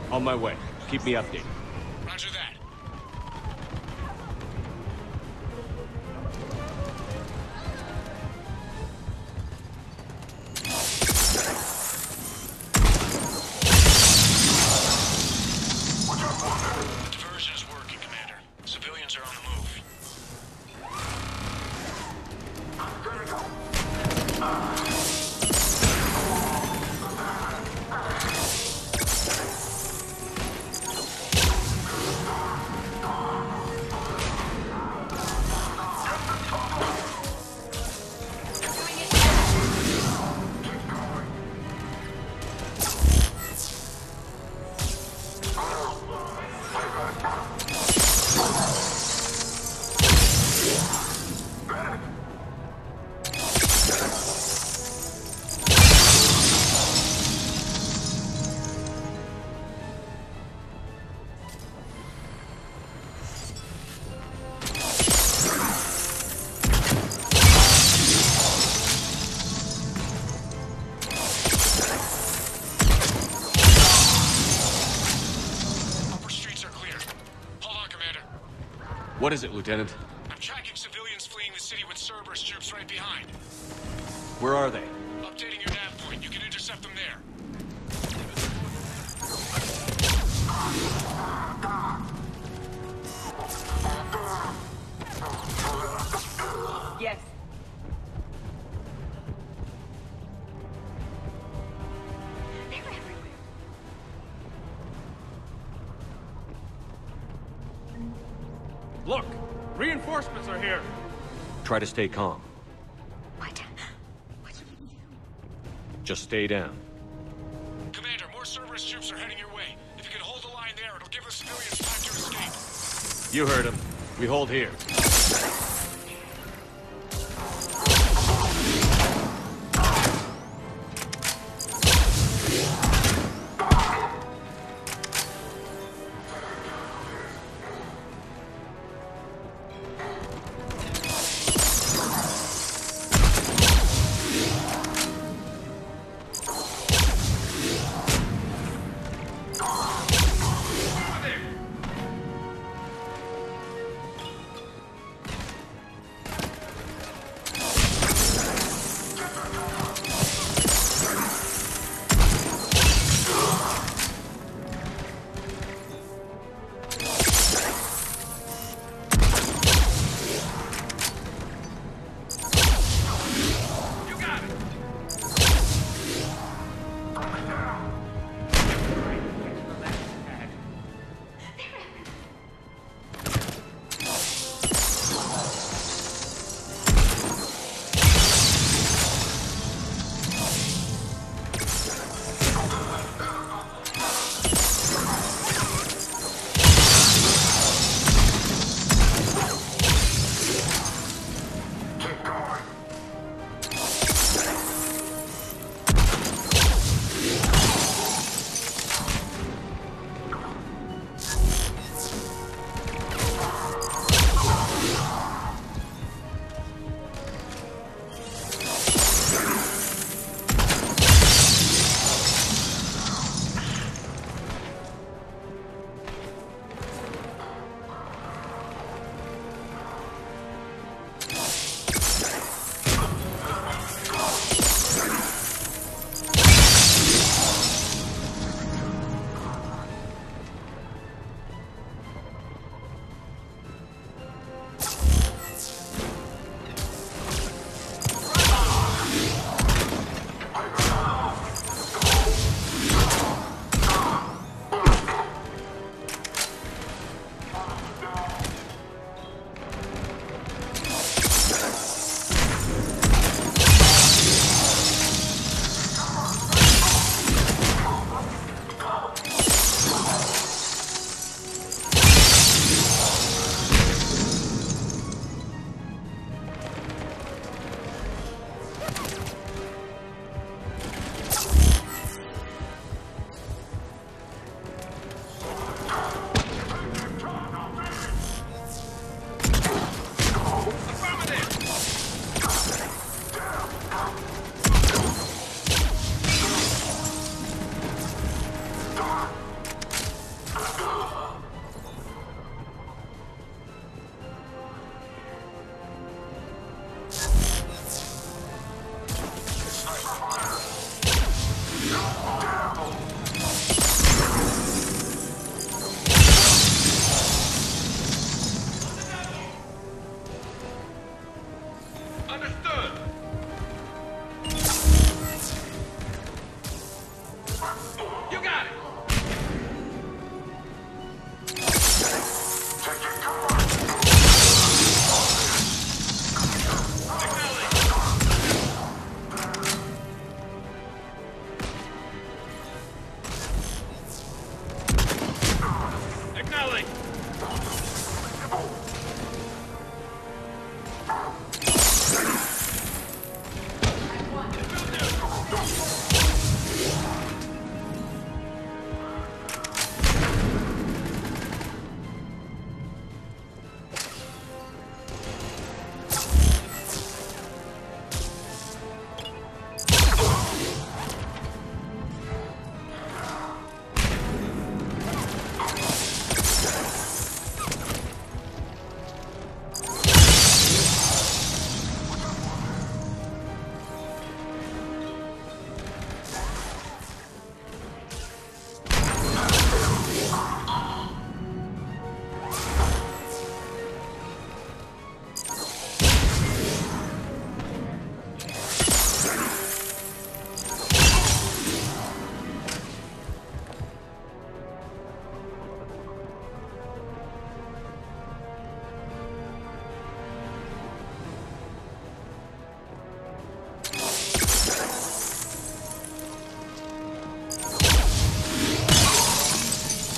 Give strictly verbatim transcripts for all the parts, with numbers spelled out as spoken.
On my way. Keep me updated. Roger that. The diversion is working, Commander. Civilians are on the move. What is it, Lieutenant? I'm tracking civilians fleeing the city with Cerberus troops right behind. Where are they? Updating your nav point. You can intercept them there. Yes. They're everywhere. Look! Reinforcements are here! Try to stay calm. What? What? Just stay down. Commander, more Cerberus troops are heading your way. If you can hold the line there, it'll give the civilians time to escape. You heard him. We hold here.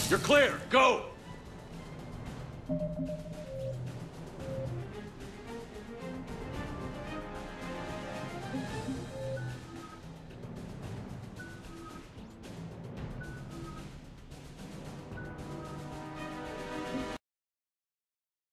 You're clear. Go!